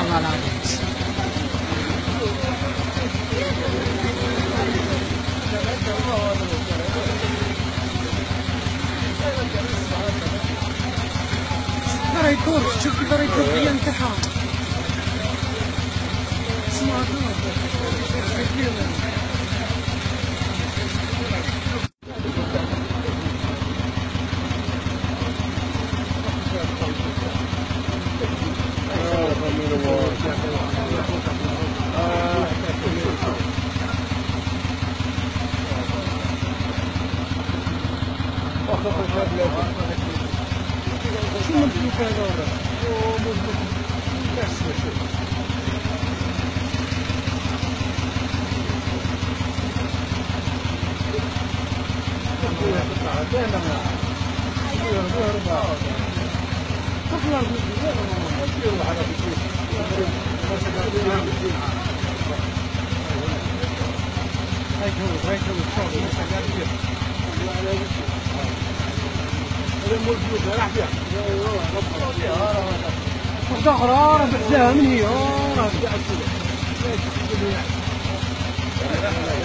والله العظيم. ترى يكون شوف كيف يكون في انتحار. اسمع شو ممكن هذا؟ واحدة أخرى راه بعدها من هي